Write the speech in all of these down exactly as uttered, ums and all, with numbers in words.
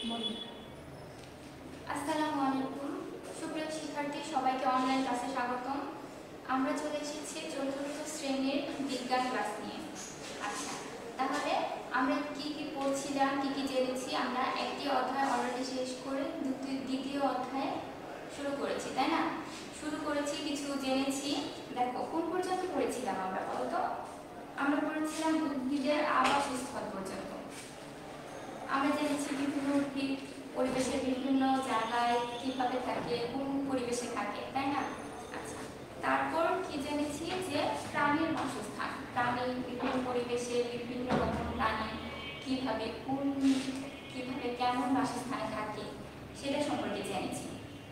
আসসালামু আলাইকুম সুপ্রিয় শিক্ষার্থী, সবাইকে অনলাইন ক্লাসে স্বাগতম। আমরা চলে এসেছি চতুর্থ শ্রেণীর বিজ্ঞান ক্লাস নিয়ে। আচ্ছা, তাহলে আমরা কি কি পড়ছিলাম, কি কি জেনেছি? আমরা একটি অধ্যায় অলরেডি শেষ করে দ্বিতীয় অধ্যায় শুরু করেছি, তাই না? শুরু করেছি, কিছু জেনেছি। দেখো, কোন পর্যন্ত পড়েছিলাম আমরা বলতো? আমরা পড়েছিলাম উদ্ভিদের আবাসস্থল পর্যন্ত। আমরা জেনেছি বিভিন্ন উদ্ভিদ পরিবেশের বিভিন্ন জায়গায় কিভাবে থাকে, কোন পরিবেশে থাকে, তাই না? আচ্ছা, তারপর কি জেনেছি যে প্রাণীর বাসস্থান, প্রাণী বিভিন্ন পরিবেশে বিভিন্ন রকম প্রাণী কিভাবে কোন কিভাবে কেমন বাসস্থানে থাকে সেটা সম্পর্কে জেনেছি।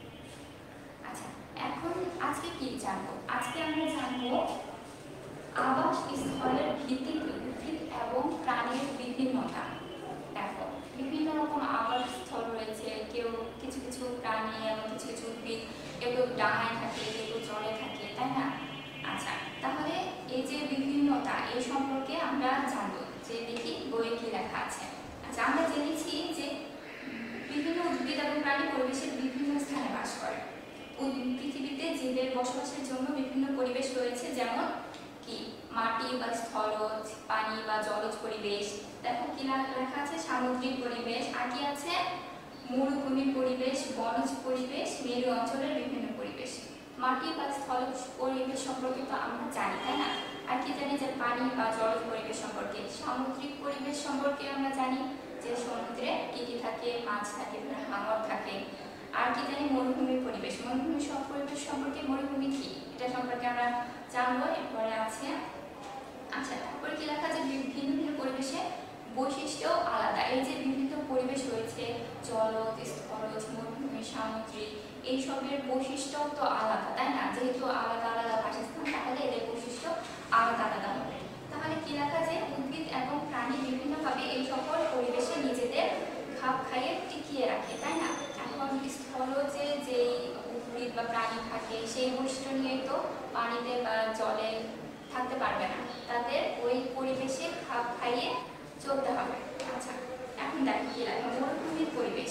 আচ্ছা, এখন আজকে কি জানবো? আজকে আমরা জানবো আবাস স্থলের ভিত্তিতে উদ্ভিদ এবং প্রাণীর বিভিন্নতা। দেখো, বিভিন্ন রকম আবাসস্থল রয়েছে। কেউ কিছু কিছু প্রাণী এবং কিছু কিছু উদ্ভিদ কেউ কেউ ডাঙায় থাকে, কেউ কেউ জলে থাকে, তাই না? আচ্ছা, তাহলে এই যে বিভিন্নতা, এই সম্পর্কে আমরা জানবো। যে দেখি বইয়ে কি লেখা আছে। আচ্ছা, আমরা জেনেছি যে বিভিন্ন উদ্ভিদ এবং প্রাণী পরিবেশের বিভিন্ন স্থানে বাস করে। পৃথিবীতে জীবের বসবাসের জন্য বিভিন্ন পরিবেশ রয়েছে, যেমন কি মাটি বা স্থলজ, পানি বা জলজ পরিবেশ। দেখো কি লেখা আছে, সামুদ্রিক পরিবেশ। আর কি আছে, মরুভূমি পরিবেশ, বনজ পরিবেশ, মেরু অঞ্চলের বিভিন্ন পরিবেশ। মাটি বা স্থলজ পরিবেশ সম্পর্কে তো আমরা জানি, তাই না? আর কি জানি যে পানি বা জলজ পরিবেশ সম্পর্কে। সামুদ্রিক পরিবেশ সম্পর্কে আমরা জানি যে সমুদ্রে কি কি থাকে, মাছ থাকে, হাঙর থাকে। আর কি জানি মরুভূমির পরিবেশ, মরুভূমির সব পরিবেশ সম্পর্কে। মরুভূমি কি, এটা সম্পর্কে আমরা জানবো। এরপরে আছে, আচ্ছা, তারপরে কি লেখা আছে, ভিন্ন ভিন্ন পরিবেশে বৈশিষ্ট্য আলাদা। এই যে বিভিন্ন পরিবেশ রয়েছে, জলজ, স্থলজ, মরুভূমি, সামুদ্রিক, এইসবের বৈশিষ্ট্য তো আলাদা, তাই না? যেহেতু আলাদা আলাদা বাসস্থান, তাহলে এদের বৈশিষ্ট্য আলাদা আলাদা হবে। তাহলে কি লেখা, যে উদ্ভিদ এবং প্রাণী বিভিন্নভাবে এই সকল পরিবেশে নিজেদের খাপ খাইয়ে টিকিয়ে রাখে, তাই না? এখন স্থলজে যে উদ্ভিদ বা প্রাণী থাকে, সেই বৈশিষ্ট্য নিয়ে তো পানিতে বা জলে থাকতে পারবে না, তাদের ওই পরিবেশে খাপ খাইয়ে চলতে হবে। আচ্ছা, এখন দেখো কি লাগে মরুভূমির পরিবেশ।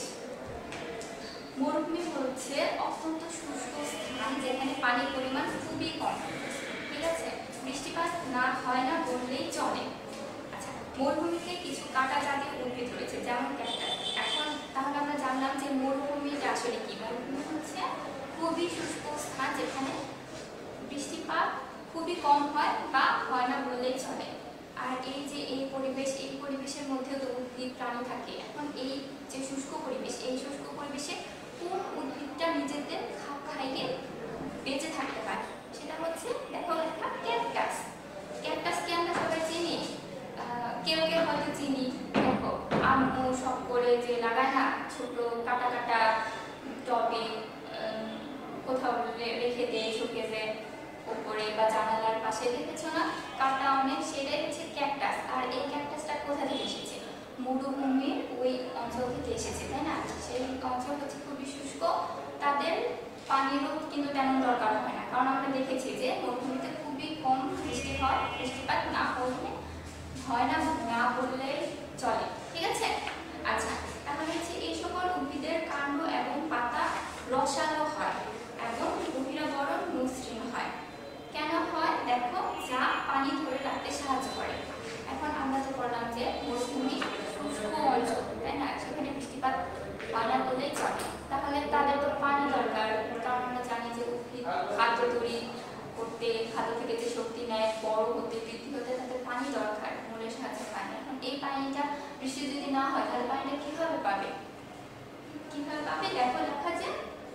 মরুভূমি হচ্ছে অত্যন্ত শুষ্ক স্থান, যেখানে পানির পরিমাণ খুবই কম, ঠিক আছে? বৃষ্টিপাত না হয় না বললেই চলে। আচ্ছা, মরুভূমিতে কিছু কাঁটা জাতীয় উদ্ভিদ রয়েছে, যেমন ক্যাকটাস। এখন তাহলে আমরা জানলাম যে মরুভূমিটা আসলে কি। মরুভূমি হচ্ছে খুবই শুষ্ক স্থান, যেখানে বৃষ্টিপাত খুবই কম হয় বা হয় না বললেই চলে। আর এই যে এই পরিবেশ, এই পরিবেশের মধ্যে তো উদ্ভিদ প্রাণী থাকে। এখন এই যে শুষ্ক পরিবেশ, এই শুষ্ক পরিবেশে কোন উদ্ভিদটা নিজেদের খাপ খাইয়ে বেঁচে থাকতে পারে, সেটা হচ্ছে দেখো লেখা ক্যাকটাস। ক্যাকটাসকে আমরা সবাই চিনি, কেউ কেউ হয়তো চিনি। দেখো, আম্মু সব করে যে লাগায় না, ছোট কাটা কাটা টবে কোথাও রেখে দেয় শোকেজে উপরে বা জানালার পাশে, দেখেছো না? কাটা অনেক, সেটাই হচ্ছে ক্যাকটাস। আর এই ক্যাকটাসটা কোথা থেকে এসেছে? মরুভূমির ওই অঞ্চল থেকে এসেছে, তাই না? সেই অঞ্চল হচ্ছে খুবই শুষ্ক, তাদের পানিরও কিন্তু তেমন দরকার হয় না, কারণ আমরা দেখেছি যে মরুভূমিতে খুবই কম বৃষ্টি হয়, বৃষ্টিপাত না হলে হয় না না বললেই চলে, ঠিক আছে? আচ্ছা, তাহলে হচ্ছে এই সকল উদ্ভিদের কাণ্ড এবং পাতা রসালো হয় এবং বহিরাবরণ মসৃণ হয়। কেন হয়? দেখো, যা পানি ধরে রাখতে সাহায্য করে। এখন আমরা তো বললাম যে মরুভূমি শুষ্ক অঞ্চল, তাই না? সেখানে বৃষ্টিপাত হয় না বললেই চলে। তাহলে তাদের তো পানি দরকার, কারণ আমরা জানি যে উদ্ভিদ খাদ্য তৈরি করতে, খাদ্য থেকে যে শক্তি নেয়, বড় হতে, বৃদ্ধি হতে তাদের পানি দরকার, মূলের সাহায্যে পায় না। এখন এই পানিটা বৃষ্টি যদি না হয়, তাহলে পানিটা কিভাবে পাবে? কিভাবে পাবে? দেখো লেখা যে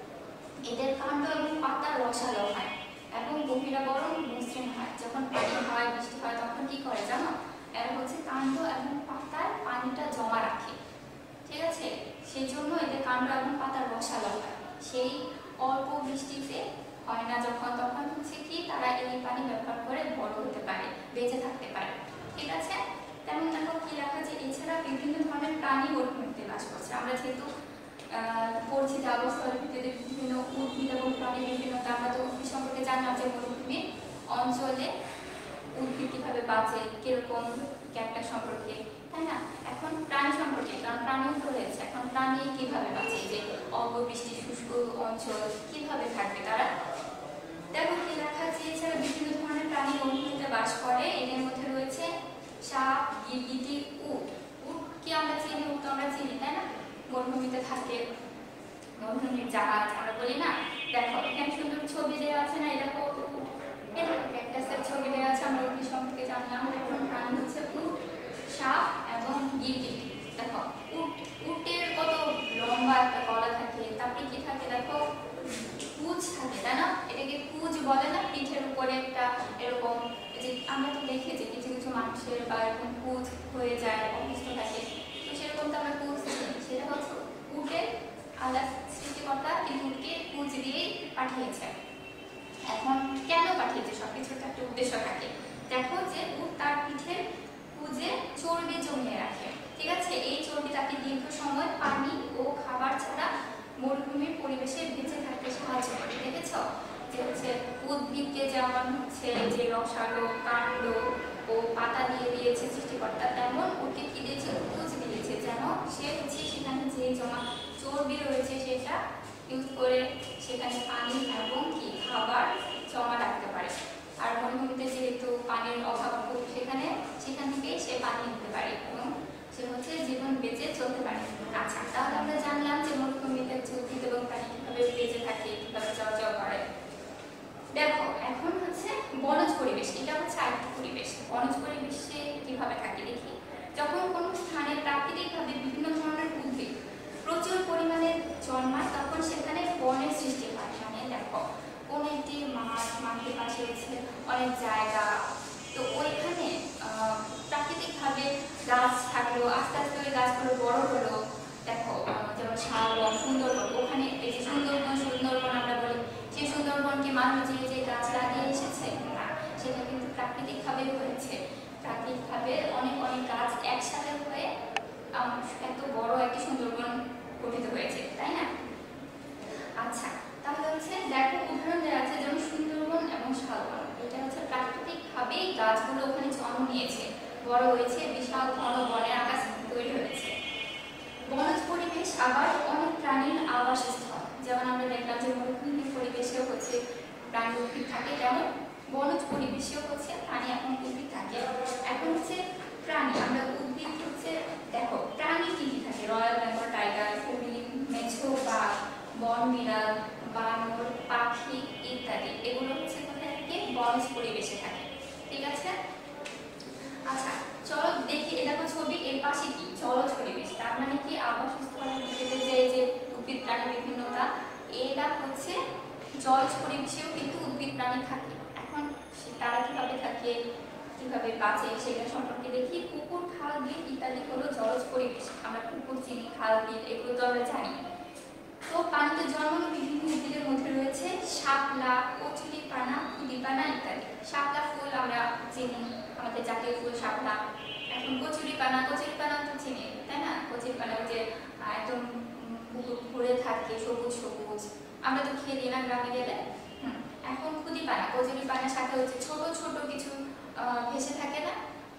এদের কাণ্ড এবং পাতা রসালো হয় এবং বহিরাবরণ মসৃণ হয়। যখন পানি হয়, বৃষ্টি হয়, তখন কি করে জানো? এরা হচ্ছে কাণ্ড এবং পাতার পানিটা জমা রাখে, ঠিক আছে? সেই জন্য এদের কাণ্ড এবং পাতা রসালো হয়। সেই অল্প বৃষ্টিতে হয় না যখন, তখন হচ্ছে কি তারা এই পানি ব্যবহার করে বড় হতে পারে, বেঁচে থাকতে পারে, ঠিক আছে? তেমন দেখো কি লেখা, যে এছাড়া বিভিন্ন ধরনের প্রাণী মরুভূমিতে বাস করছে। আমরা যেহেতু পড়ছি যে আবাসস্থলের ভিত্তিতে বিভিন্ন উদ্ভিদ এবং প্রাণীর বিভিন্নতা, আমরা তো উদ্ভিদ সম্পর্কে জানলাম যে মরুভূমির অঞ্চলে উদ্ভিদ কিভাবে বাঁচে, কিরকম ক্যাকটাস সম্পর্কে তাই না? এখন প্রাণী সম্পর্কে, কারণ প্রাণীও তো রয়েছে, এখন প্রাণী কিভাবে বাঁচে, যে অববৃষ্টি শুষ্ক অঞ্চল কিভাবে থাকবে তারা? দেখো কি লেখা আছে, এছাড়া বিভিন্ন ধরনের প্রাণী মরুভূমিতে বাস করে। এদের মধ্যে রয়েছে সাপ, গিরগিটি, উট। উট কি আমরা চিনি? উট আমরা চিনি, তাই না? মরুভূমিতে থাকে, মরুভূমির জাহাজ আমরা বলি না। দেখো এখানে সুন্দর ছবি দেওয়া আছে না, এটা কত উট, এটা ক্যাকটাসের ছবি দেওয়া আছে, আমরা উট সম্পর্কে জানলাম। এখন প্রাণী হচ্ছে উট, সাপ এবং গিরগিটি। দেখো উট, উটের কত লম্বা একটা গলা থাকে, তারপরে কি থাকে দেখো, কুচ থাকে, তাই না? এটাকে কুচ বলে না, পিঠের উপরে একটা এরকম, যে আমরা তো দেখি যে কিছু কিছু মানুষের বা এরকম কুচ হয়ে যায়, অসুস্থ থাকে, তো সেরকম তো আমরা কুচ দিই, সেটা হচ্ছে উটের আলাদা সৃষ্টিকর্তা কিন্তু উটকে কুচ দিয়েই পাঠিয়েছে। এখন কেন পাঠিয়েছে, সবকিছুর তো একটা উদ্দেশ্য থাকে। দেখো যে উট তার পিঠের কুচে চর্বি জমিয়ে রাখে, ঠিক আছে? এই চর্বি তাকে দীর্ঘ সময় পানি ও খাবার ছাড়া মরুভূমির পরিবেশে বেঁচে থাকতে সাহায্য করে। দেখেছ যে হচ্ছে উদ্ভিদকে যেমন হচ্ছে যে রসালো কাণ্ড ও পাতা দিয়ে দিয়েছে সৃষ্টিকর্তা, তেমন উটকে কি দিয়েছে, কুচ দিয়েছে, যেন সে হচ্ছে সেখানে যে জমা চর্বি রয়েছে সেটা ইউজ করে সেখানে পানি এবং কি খাবার জমা রাখতে পারে। আর মরুভূমিতে যেহেতু পানির অভাব খুব, সেখানে সেখান থেকে সে পানি নিতে পারে এবং সে হচ্ছে জীবন বেঁচে চলতে পারে। আচ্ছা, তাহলে আমরা জানলাম যে মরুভূমিতে উদ্ভিদ এবং প্রাণী কিভাবে বেঁচে থাকে, কিভাবে চলাচল করে। দেখো এখন হচ্ছে বনজ পরিবেশ, এটা হচ্ছে আরেকটা পরিবেশ। বনজ পরিবেশে কিভাবে থাকে দেখি। যখন কোনো স্থানে প্রাকৃতিকভাবে বিভিন্ন ধরনের উদ্ভিদ প্রচুর পরিমাণে জন্মায়, তখন সেখানে বনের সৃষ্টি হয়। মানে দেখো কোন একটি মাঠ, মাঠের পাশে হচ্ছে অনেক জায়গা, তো ওইখানে প্রাকৃতিকভাবে গাছ থাকলো, আস্তে আস্তে ওই গাছগুলো বড় হলো। দেখো যেমন শালবন, সুন্দরবন, ওখানে এই যে সুন্দরবন, সুন্দরবন আমরা বলি, সেই সুন্দরবনকে মানুষ যে যে গাছ লাগিয়ে এসেছে না, সেটা কিন্তু প্রাকৃতিকভাবে হয়েছে। প্রাকৃতিকভাবে অনেক অনেক গাছ একসাথে হয়ে এত বড় একটি সুন্দরবন গঠিত হয়েছে, তাই না? আচ্ছা, তাহলে হচ্ছে দেখো উদাহরণ দেওয়া আছে, যেমন সুন্দরবন এবং শালবন, এটা হচ্ছে প্রাকৃতিকভাবেই গাছগুলো ওখানে জন্ম নিয়েছে, বড় হয়েছে, বিশাল ঘন বনের আকাশ তৈরি হয়েছে। বনজ পরিবেশ আবার অনেক প্রাণীর আবাসস্থল, যেমন আমরা দেখলাম যে মরুভূমির পরিবেশেও হচ্ছে প্রাণী উদ্ভিদ থাকে, তেমন বনজ পরিবেশেও হচ্ছে প্রাণী এবং উদ্ভিদ থাকে। এখন হচ্ছে প্রাণী, আমরা উদ্ভিদ হচ্ছে দেখো প্রাণী কি কি থাকে, রয়্যাল বেঙ্গল টাইগার, কুমির, মেছো বাঘ, বন বিড়াল, বানর, পাখি ইত্যাদি, এগুলো হচ্ছে কোথায় থাকে, বনজ পরিবেশে থাকে, ঠিক আছে? আচ্ছা চলো দেখি, এটা তো ছবি, এর পাশে কি জলজ পরিবেশ, তার মানে কি আবাসস্থলের ভিতরে যে যে উদ্ভিদ প্রাণী বিভিন্নতা, এটা হচ্ছে জলজ পরিবেশেও কিন্তু উদ্ভিদ প্রাণী থাকে। এখন তারা কিভাবে থাকে, কিভাবে বাঁচে, সেটা সম্পর্কে দেখি। পুকুর, খাল, বিল ইত্যাদি হলো জলজ পরিবেশ। আমরা পুকুর চিনি, খাল, বিল এগুলো তো আমরা জানি। তো পানিতে জন্মানো বিভিন্ন উদ্ভিদের মধ্যে রয়েছে শাপলা, কচুরিপানা, খুদিপানা ইত্যাদি। শাপলা ফুল আমরা চিনি, আমাদের জাতীয় ফুল শাপলা। এখন কচুরিপানা, কচুরিপানা তো চিনি, তাই না? কচুরিপানা যে একদম ঘুরে থাকে সবুজ সবুজ, আমরা তো খেয়ে দিই না গ্রামে গেলে। হুম এখন খুদিপানা, কচুরিপানার সাথে হচ্ছে ছোট ছোট কিছু ভেসে থাকে না,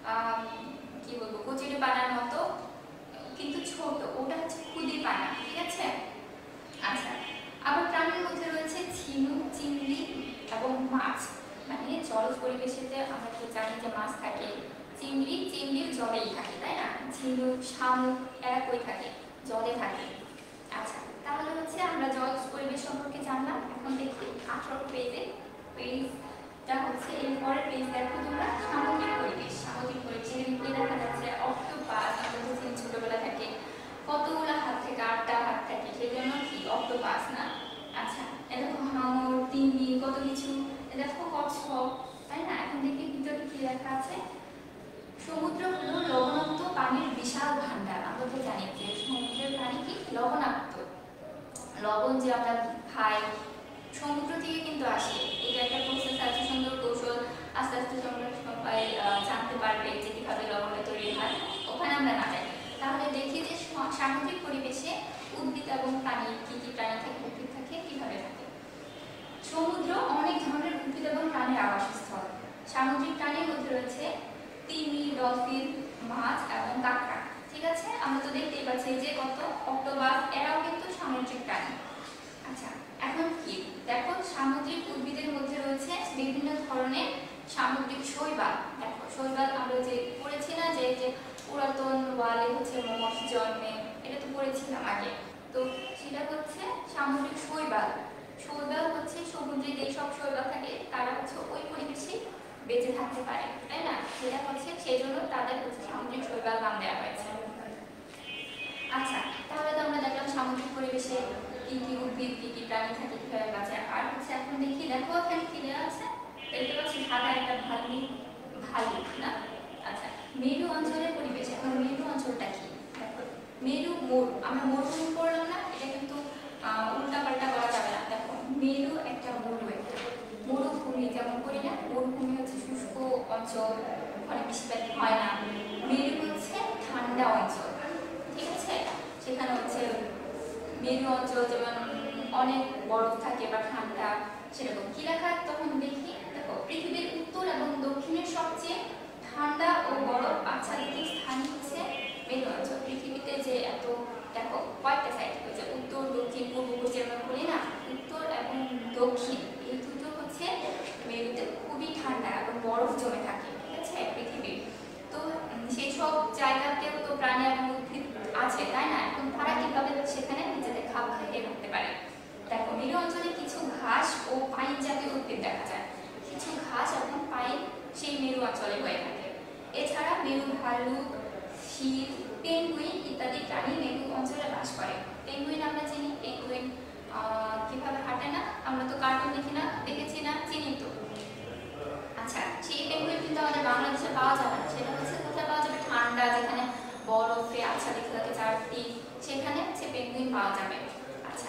কি বলবো, কচুরিপানার মতো কিন্তু ছোট, ওটা হচ্ছে খুদিপানা, ঠিক আছে? আচ্ছা, আবার প্রাণীর মধ্যে রয়েছে ঝিনুক, চিংড়ি এবং মাছ। মানে জলজ পরিবেশেতে আমরা তো জানি যে মাছ থাকে, চিংড়ি চিংড়ির জলেই থাকে, তাই না? ঝিনুক, শামুক এরা কই থাকে, জলে থাকে। আচ্ছা, তাহলে হচ্ছে আমরা জলজ পরিবেশ সম্পর্কে জানলাম। এখন দেখি আঠারো পেজে, পেজটা হচ্ছে এরপরে পেজ দেখো তোমরা, সামুদ্রিক পরিবেশ। সামুদ্রিক পরিবেশে কি দেখা যাচ্ছে, অক্টোপাস, আমরা হচ্ছে ছোটবেলা থেকে কতগুলো হাত থেকে, আটটা হাত থাকে, সেজন্য কি অক্টোপাস না? আচ্ছা, এরকম হাঙর, তিমি, কত কিছু, দেখো কচ্ছপ, তাই না? এখন দেখি ভিতরে কি লেখা আছে, সমুদ্র হলো লবণাক্ত পানির বিশাল ভান্ডার। আমরা তো জানি যে সমুদ্রের পানি কি লবণাক্ত, লবণ যে আমরা খাই সমুদ্র থেকে কিন্তু আসে। এটা একটা প্রসেস আছে, সুন্দর কৌশল, আস্তে আস্তে তোমরা সবাই জানতে পারবে যে কিভাবে লবণে তৈরি হয়, ওখানে আমরা না যাই। তাহলে দেখি যে সামুদ্রিক পরিবেশে উদ্ভিদ এবং প্রাণী, কি কি প্রাণী থাকে, উদ্ভিদ থাকে, কিভাবে থাকে। সমুদ্র অনেক ধরনের উদ্ভিদ এবং প্রাণীর আবাসস্থল। সামুদ্রিক প্রাণীর মধ্যে রয়েছে তিমি, ডলফিন, মাছ এবং কাঁকড়া। ঠিক আছে, আমরা তো দেখতেই পাচ্ছি যে কত অক্টোপাস, এরাও কিন্তু সামুদ্রিক প্রাণী। আচ্ছা, এখন কি দেখো, সামুদ্রিক উদ্ভিদের মধ্যে রয়েছে বিভিন্ন ধরনের সামুদ্রিক শৈবাল। দেখো শৈবাল আমরা যে পড়েছি না, যে যে পুরাতন ওয়ালে হচ্ছে মস জন্মে, এটা তো পড়েছিলাম আগে। তো সেটা হচ্ছে সামুদ্রিক শৈবাল। শৈবাল হচ্ছে সমুদ্রে যেসব শৈবাল থাকে তারা হচ্ছে ওই পরিবেশে বেঁচে থাকতে পারে, তাই না? সেটা হচ্ছে সেই জন্য তাদের হচ্ছে সামুদ্রিক শৈবাল নাম দেওয়া হয়েছে। আচ্ছা, তাহলে তো আমরা দেখলাম সামুদ্রিক পরিবেশে কি কি উদ্ভিদ, কি কি প্রাণী থাকে, কিভাবে বাঁচে। আর হচ্ছে এখন দেখি, দেখো এখানে কি দেওয়া আছে, দেখতে পাচ্ছি ঢাকা একটা ভালু, ভালু না? আচ্ছা, মেরু অঞ্চলের পরিবেশ। এখন মেরু অঞ্চলটা কি দেখো, মেরু মরু, আমরা মরুভূমি পড়লাম না, এটা কিন্তু উল্টা পাল্টা করা যাবে না। দেখো মেরু একটা মরু, একটা মরুভূমি যেমন করি না, মরুভূমি হচ্ছে শুষ্ক অঞ্চল, অনেক বৃষ্টিপাত হয় না। মেরু হচ্ছে ঠান্ডা অঞ্চল, ঠিক আছে? সেখানে হচ্ছে মেরু অঞ্চল যেমন অনেক বরফ থাকে বা ঠান্ডা, সেরকম কি লেখা তখন দেখি। দেখো পৃথিবীর উত্তর এবং দক্ষিণের সবচেয়ে ঠান্ডা ও বরফ আচ্ছাদিত স্থান হচ্ছে মেরু অঞ্চল। পৃথিবীতে যে এত, দেখো কয়েকটা সাইড, ওই যে উত্তর, দক্ষিণ, পূর্ব, পশ্চিম আমরা বলি না, উত্তর এবং দক্ষিণ এই দুটো হচ্ছে মেরুতে খুবই ঠান্ডা এবং বরফ জমে থাকে, ঠিক আছে পৃথিবীর। তো সেই সব জায়গাতেও তো প্রাণী এবং উদ্ভিদ আছে, তাই না? এখন তারা কিভাবে সেখানে নিজেদের খাপ খাইয়ে রাখতে পারে। দেখো মেরু অঞ্চলে কিছু ঘাস ও পাইন জাতীয় উদ্ভিদ দেখা যায়। কিছু ঘাস এবং পাইন সেই মেরু অঞ্চলে হয়ে থাকে। এছাড়া মেরু ভালুক, শিল, পেঙ্গুইন ইত্যাদি প্রাণী মেরু অঞ্চলে বাস করে। পেঙ্গুইন আমরা চিনি, পেঙ্গুইন কিভাবে হাঁটে না, আমরা তো কার্টুন দেখি না, দেখেছি না, চিনি তো। আচ্ছা, সেই পেঙ্গুইন কিন্তু আমাদের বাংলাদেশে পাওয়া যাবে না। সেটা হচ্ছে কোথায় পাওয়া যাবে? ঠান্ডা, যেখানে বরফে আচ্ছাদিত থাকে চারটি, সেখানে হচ্ছে পেঙ্গুইন পাওয়া যাবে। আচ্ছা,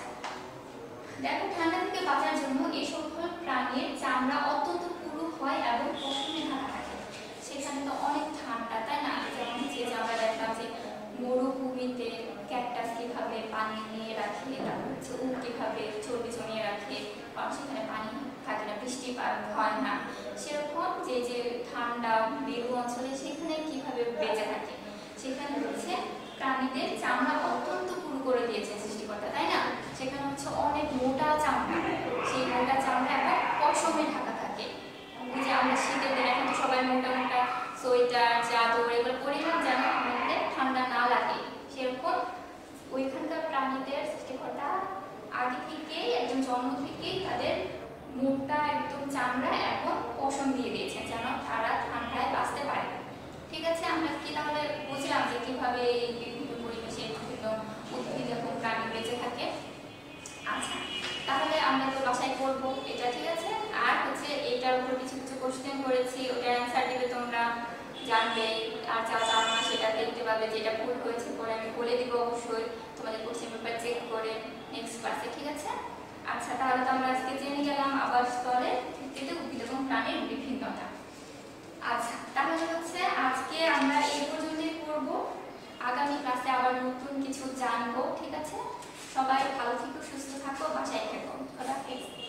দেখো ঠান্ডা থেকে বাঁচার জন্য এই সকল প্রাণীর চামড়া অত্যন্ত পুরু হয় এবং পশমে ঢাকা থাকে। সেখানে তো অনেক ঠান্ডা, তাই না? যেমন যে আমরা দেখলাম যে মরুভূমিতে ক্যাকটাস কিভাবে পানি নিয়ে রাখে, তারপর হচ্ছে উট কিভাবে চর্বি জমিয়ে রাখে, কারণ সেখানে পানি থাকে না, বৃষ্টিপাত হয় না। সেরকম যে যে ঠান্ডা মেরু অঞ্চলে সেখানে কিভাবে বেঁচে থাকে, সেখানে হচ্ছে প্রাণীদের চামড়া অত্যন্ত পুরু করে দিয়েছে সৃষ্টিকর্তা, তাই না? সেখানে হচ্ছে অনেক মোটা চামড়া, সেই মোটা চামড়া এবং পশমে ঢাকা থাকে। ওই যে আমরা শীতের দিনে এখন তো সবাই মোটা মোটা সোয়েটার, চাদর এগুলো পরি না, যেন আমাদের ঠান্ডা না লাগে। সেরকম ওইখানকার প্রাণীদের সৃষ্টিকর্তা আগে থেকেই, একদম জন্ম থেকেই তাদের মোটা একদম চামড়া এবং পশম দিয়ে দিয়েছে, যেন তারা ঠান্ডায় বাঁচতে পারে। ঠিক আছে, আমরা কি তাহলে বুঝলাম যে কিভাবে বিভিন্ন পরিবেশে বিভিন্ন উদ্ভিদ এবং প্রাণী বেঁচে থাকে। আচ্ছা, তাহলে আমরা তো বাসায় করবো এটা, ঠিক আছে? আর হচ্ছে এটার উপর কিছু কিছু কোশ্চেন করেছি, ওটার অ্যান্সার দিলে তোমরা জানবে, আর যা জানো না সেটা দেখতে পাবে, যেটা ভুল হয়েছে পরে আমি বলে দিব অবশ্যই তোমাদের কোশ্চেন পেপার চেক করে নেক্সট ক্লাসে, ঠিক আছে? আচ্ছা, তাহলে তো আমরা আজকে জেনে গেলাম আবাস স্তরের ভিত্তিতে উদ্ভিদ এবং প্রাণীর বিভিন্নতা। আচ্ছা, তাহলে হচ্ছে আজকে আমরা এই পর্যন্তই করব। আগামী ক্লাসে আবার নতুন কিছু জানবো, ঠিক আছে? সবাই ভালো থেকো, সুস্থ থাকো, বাসায় থেকো। খোদা হাফেজ।